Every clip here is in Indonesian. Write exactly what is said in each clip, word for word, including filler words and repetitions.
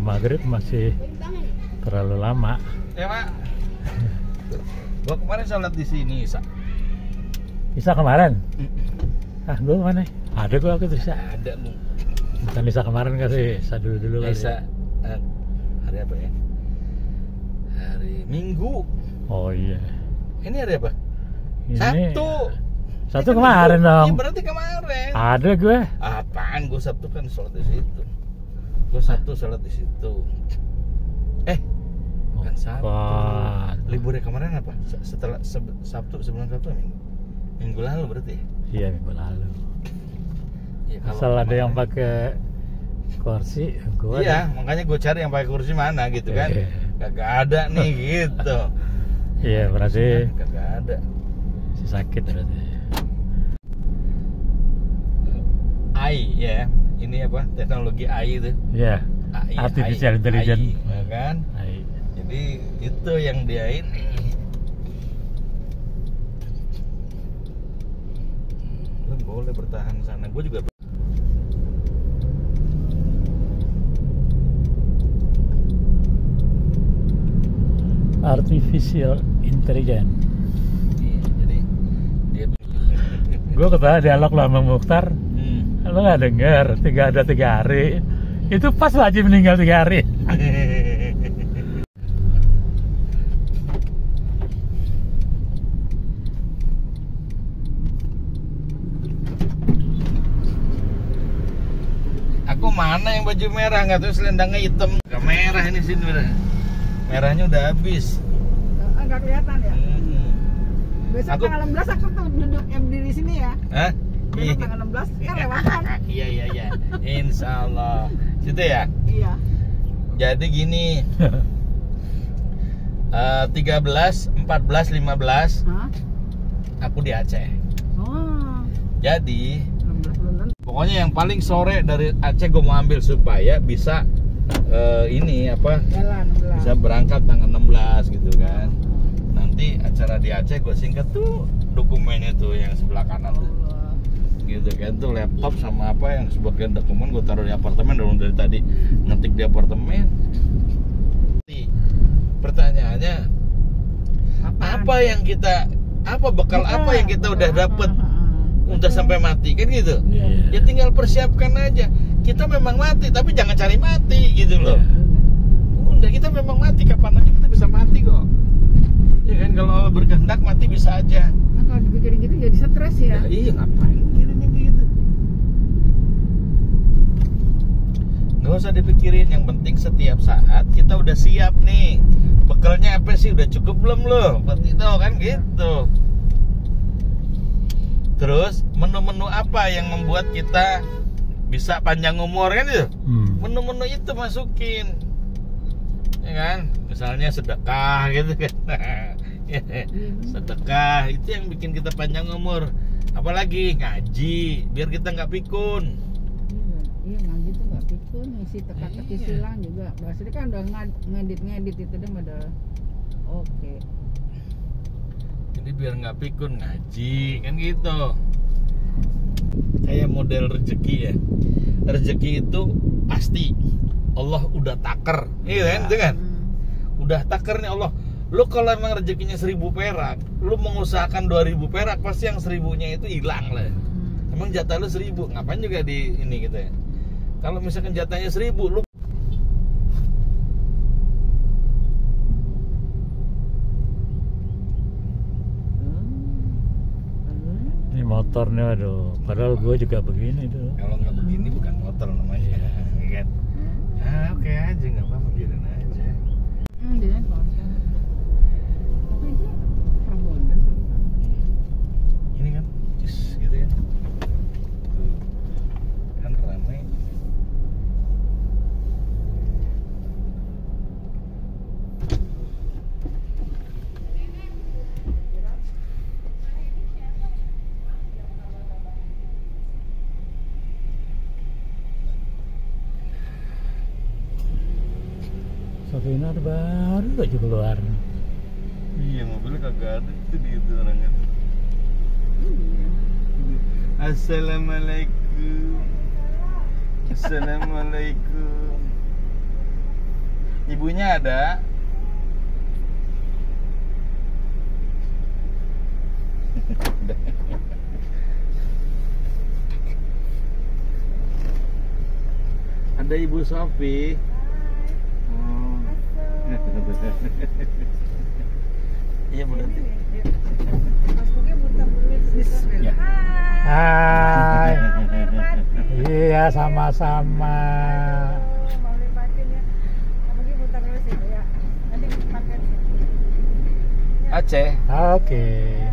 kalau maghrib masih terlalu lama. Ya Pak. Gua kemarin sholat di sini, Isa. Isa kemarin? Ah, gua mana? Ada gua aku tuh Isa. Ada lu. Bukan Isa kemarin kasih Isa dulu dulu kali. Isa uh, hari apa ya? Hari Minggu. Oh iya. Ini hari apa? Ini Sabtu. Sabtu kemarin dong. Iya berarti kemarin. Ada gue. Apaan? Gue Sabtu kan sholat di situ. Gue Sabtu sholat di situ. Eh, bukan Sabtu. Wah. Liburnya kemarin apa? Setelah se- Sabtu sebelum Sabtu minggu. Minggu lalu berarti. Iya minggu lalu. Ya, Asal ada yang pakai kursi, gue. Iya, ada. Makanya gue cari yang pakai kursi mana gitu kan. Iya. Kagak ada nih gitu. Iya berarti. Kagak ada. Si sakit berarti. A I ya, ini apa teknologi A I itu? Iya. A I, Artificial A I, Intelligence. A I, ya kan? A I. Jadi itu yang dia ini. Lu boleh bertahan sana, gue juga. Artificial Intelligence. Iya, jadi dia. Gue ketawa dialog lo sama Mukhtar. Hmm. Lo nggak denger, tiga ada tiga hari. Itu pas wajib meninggal tiga hari. Aku mana yang baju merah, nggak tahu selendangnya hitam. Gak merah ini sini udah. Merahnya udah habis. Enggak kelihatan ya? Hmm. Besok Aku- tanggal enam belas aku tuh duduk M D di sini ya. Hah? Besok tanggal enam belas kan lewatan. Iya iya iya. Insya Allah. Situ ya. Iya. Jadi gini. Eh, tiga belas, empat belas, lima belas Hah? aku di Aceh. Oh. Jadi enam belas belum tentu. pokoknya yang paling sore dari Aceh gue mau ambil supaya bisa eh, ini apa? Jalan enam belas. Bisa berangkat tanggal enam belas gitu kan. Nanti acara di Aceh gue singkat tuh dokumennya tuh yang sebelah kanan tuh. Allah. Gitu kan tuh laptop sama apa yang sebagian dokumen gue taruh di apartemen dulu dari tadi ngetik di apartemen. Pertanyaannya Apaan? apa yang kita apa bekal Bekal. apa yang kita udah dapet Heeh. udah sampai mati kan gitu. Iya. Ya tinggal persiapkan aja. Kita memang mati tapi jangan cari mati gitu loh. Udah kita memang mati, kapan aja kita bisa mati kok. Ya kan kalau Allah berkehendak mati bisa aja. Nah, kalau dipikirin gitu jadi stres ya. Ya, iya ngapain mikirin yang gitu. Nggak usah dipikirin, yang penting setiap saat kita udah siap nih. Bekalnya apa sih, udah cukup belum lo? Berarti itu kan gitu. Terus menu-menu apa yang membuat kita bisa panjang umur kan itu? Hmm. Menu-menu itu masukin. Ya kan? Misalnya sedekah gitu kan. Sedekah itu yang bikin kita panjang umur. Apalagi ngaji biar kita nggak pikun. Iya, iya ngaji tuh nggak pikun, ngisi teka-teki Iya. silang juga. Bahasanya kan udah ngad- ngedit-ngedit itu dia udah oke. Jadi biar nggak pikun ngaji kan gitu. Kayak model rezeki ya. Rezeki itu pasti Allah udah taker, iya kan? Itu kan? Hmm. Udah taker nih Allah. Lu kalau emang rezekinya seribu perak, lu mengusahakan dua ribu perak, pasti yang seribunya itu hilang lah. Hmm. Emang jatah lu seribu, ngapain juga di ini gitu ya. Kalau misalkan jatahnya seribu, lu Hmm. Ini motor nih, aduh. Padahal gue juga begini tuh. kalau nggak begini bukan motor namanya, ya kan? Ah, oke aja, nggak apa-apa, biarin aja. Hmm, dia kosong. Tapi itu Prabowo. Ini kan, cus, gitu kan. Tuh. Kan ramai. Sofina baru aja keluar. Iya, mobilnya kagak ada itu di itu orangnya. Assalamualaikum. Assalamualaikum. Ibunya ada. Ada Ibu Sofi. Oh. Iya Bu Dati. Ya. Hai. Iya, sama-sama. Aceh. Oke.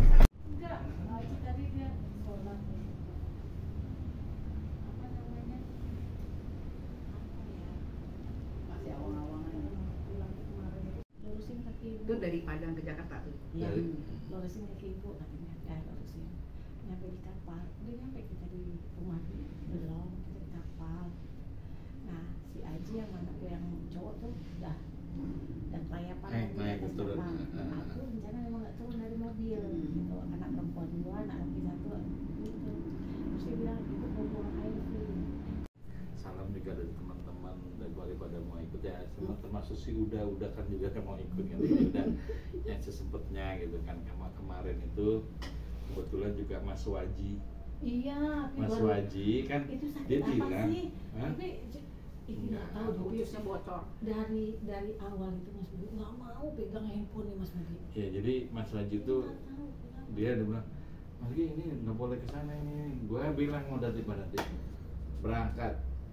Itu dari Padang ke Jakarta tuh. Iya, Dari- lurusin ke ibu katanya. Ya, lurusin. Nyampe di kapal. Udah nyampe kita di rumah belum, kita di kapal. Nah, si Aji yang mana tuh yang cowok tuh udah dan kelayapan Eh, lagi naik di atas turun. kapal. Ah. Aku rencana memang nggak turun dari mobil gitu. Anak perempuan dua, anak laki satu gitu. Terus dia bilang itu mau buang air free. Salam juga dari teman-teman daripada mau ikut ya, semua termasuk si Uda Uda kan juga yang mau ikut kan, Uda yang sesempatnya gitu kan. Kema- kemarin itu kebetulan juga Mas Waji, Iya, tapi Mas baru- Waji kan itu sakit dia apa bilang, sih? "Hah? Tapi j- ini Enggak. nggak tahu dong. Biusnya bocor. dari dari awal itu Mas Budi nggak mau pegang handphone nih Mas Budi. Ya jadi Mas Waji itu Nggak tahu kenapa. dia udah bilang, Mas Gi ini nggak boleh kesana ini. Gue bilang mau nanti nanti berangkat.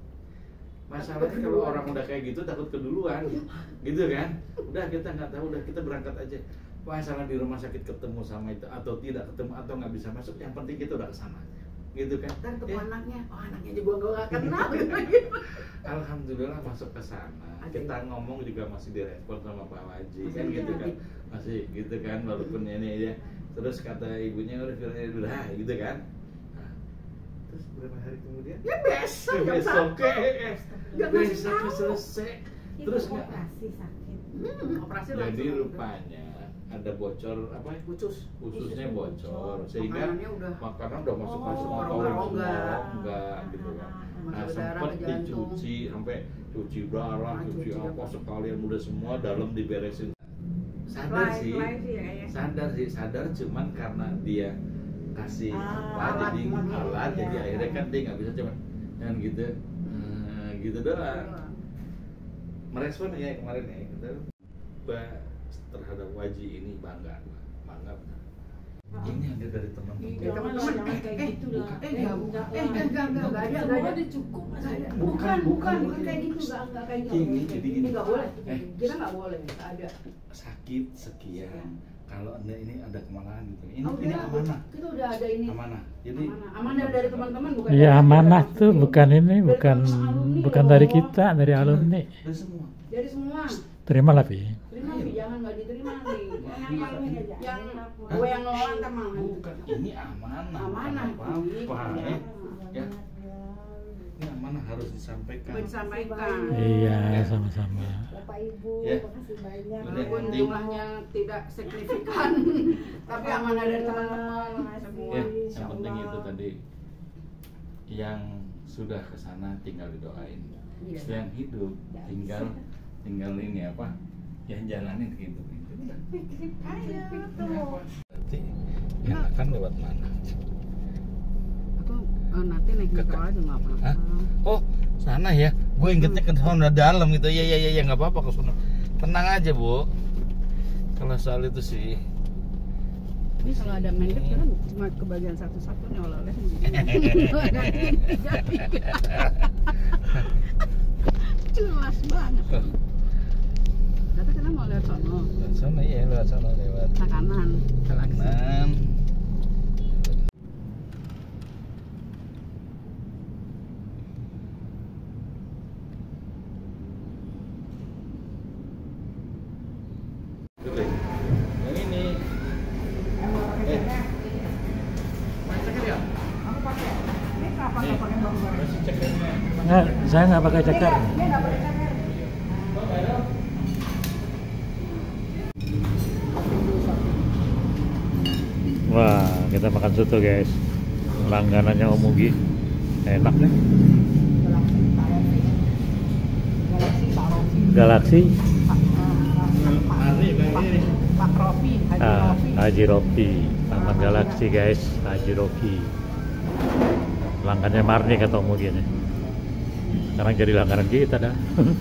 Masalahnya kalau orang udah kayak gitu takut keduluan, gitu kan? Udah kita nggak tahu, udah kita berangkat aja. Masalah di rumah sakit ketemu sama itu atau tidak ketemu atau nggak bisa masuk, yang penting kita udah kesana, gitu kan? Dan ketemu Eh, anaknya, oh anaknya juga gue gak kenal. Alhamdulillah masuk ke sana. Ada Kita yang- ngomong juga masih direspon sama Pak Waji, Masih kan gitu ada. kan? Masih gitu kan, walaupun ini ya. Terus kata ibunya udah udah gitu kan? Nah, terus berapa hari kemudian? Ya besok, jam Besok satu. ke Nggak ngasih besok tahu. selesai. Itu Terus nggak? operasi sakit. Hmm, operasi Jadi langsung. rupanya ada bocor apa ya? Ucus. Ususnya Ususnya bocor bocor. sehingga Makanannya udah. makanan udah masuk masuk Oh, atau rongga-rongga. enggak gitu kan. Nah Masuk darah sempat ke jantung. dicuci sampai cuci darah, Ah, cuci cuci apa darah. sekalian udah semua dalam diberesin. Sadar Lain- sih, lain sih ya, kayaknya. sadar sih, sadar cuman karena dia kasih Ah, apa alat jadi lagi. alat Iya. jadi akhirnya kan dia nggak bisa cuman dan gitu, hmm, gitu doang. Merespon ya kemarin ya kita gua terhadap Waji ini bangga, gua. Bangga benar. Ini ada dari teman-teman. Iya, Jangan teman-teman. jangan kayak Eh, gitu lah. eh, enggak, enggak eh, enggak, enggak, enggak, enggak ada, enggak ada. Udah cukup Mas. Nggak ada. Bukan, Bukan, bukan, bukan. bukan kayak gitu, enggak, enggak kayak gitu. Gini, jadi gini. Ini enggak boleh. Eh. Kita enggak boleh, enggak ada. Sakit sekian. Kalau anda ini ada kemalahan gitu. Ini Oh, ini udah, amanah. Kita udah ada ini. Amanah. Jadi Amanah, amanah dari teman-teman bukan. Iya, dari- amanah tuh bukan ini, Dari bukan teman alumni bukan loh. dari kita, dari alumni. dari semua. Dari semua. Terimalah, Pi. Terima Pi, jangan enggak diterima nih. Yang Iya. yang yang Hah? gue yang nolak kan mah. Bukan, ini amanah. Amanah, Bukan Pi. apa-apa. Iya. Eh, ya. Ini amanah harus disampaikan. Disampaikan. Iya, sama-sama. Bapak Ibu, Ya. makasih banyak. Udah, Walaupun nanti. jumlahnya tidak signifikan, tapi amanah dari teman-teman semua. Ya, Insya yang penting Allah. itu tadi yang sudah ke sana tinggal didoain. Iya. Yang hidup tinggal tinggal ini apa? Yang jalanin kehidupan itu. Ayo tuh. Nanti enakan lewat mana? Aku eh, nanti naik Ke- motor aja nggak apa-apa. Hah? Oh, sana ya. Gue ingetnya ke sana dalam gitu. Ya ya ya ya nggak apa-apa ke sana. Tenang aja, Bu. Kalau soal itu sih. Ini kalau ada mendek kan cuma kebagian satu-satunya oleh-oleh. Jelas banget. Tapi kita mau lihat sono, Lewat sana ya, lewat sana lewat ke kanan. kanan. Dulu. Yang ini. Eh. Main ceker ya? Aku pakai. Ini kenapa Nih. nggak pakai bambu? Masih cekernya. Nggak, saya nggak pakai cekar. Dia nggak pakai ceker. Wah, kita makan soto, guys. Langganannya Om Mugi. Enak deh. Galaksi Parofi. Galaksi Parofi. Galaksi. Pak, eh, Pak, Hari Pak, ini. Pak Rofi, Haji Ah, Rofi. Haji Rofi, Taman Galaksi guys, Haji Rofi. Langgannya Marni kata mungkin ya. Sekarang jadi langganan kita dah.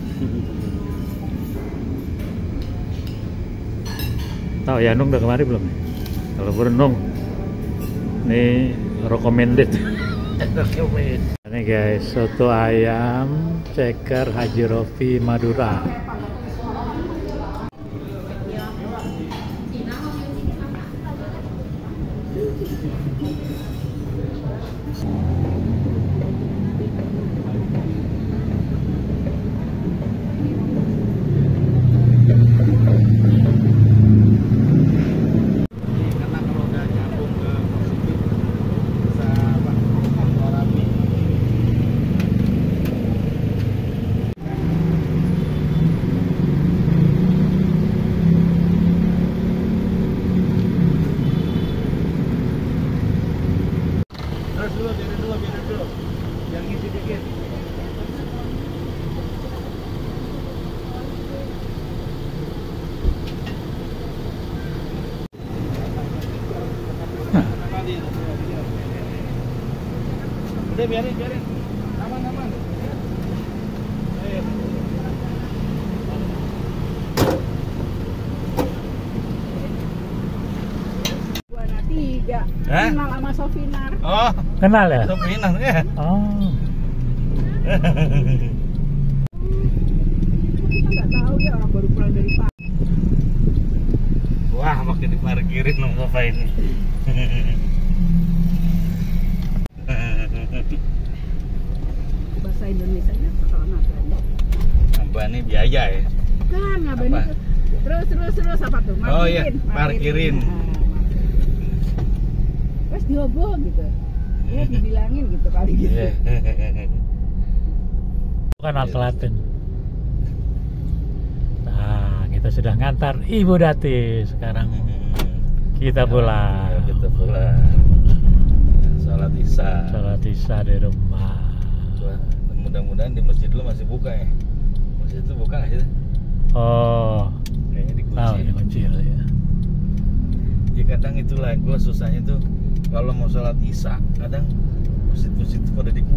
Tahu ya Nung udah kemari belum nih? Kalau berenung, nih recommended. Ini guys, soto ayam ceker Haji Rofi Madura. Karena kalau udah nyambung ke positif bisa apa rapi. Terus dulu, biarin dulu, biarin dulu. Yang ngisi dikit. Udah biarin, biarin. Aman, aman. Ayo. Buana tiga. Hah? Kenal sama Sofinar. Oh, Kenal ya? Sofinar ya. Oh, Kita nggak tahu ya orang baru pulang dari Pak. Wah, makin diparkirin dong sofa ini. Bahasa Indonesianya apa kalau ngabani? Ngabani biaya ya. Kan ngabani Apa? tuh. Terus terus terus apa tuh? Markirin. Oh iya, parkirin. Nah, markirin. Terus diobo gitu. Ya dibilangin gitu kali gitu. Iya. bukan Al Klaten. Nah, kita sudah ngantar Ibu Dati sekarang. Kita pulang. Ya, kita pulang. Salat Isya. Salat Isya di rumah. Coba, mudah-mudahan di masjid dulu masih buka ya. Masjid itu buka nggak sih? Oh, Kayaknya dikunci. tahu ya kecil ya. Ya kadang itulah gue susahnya tuh kalau mau sholat Isya kadang masjid-masjid itu pada dikunci.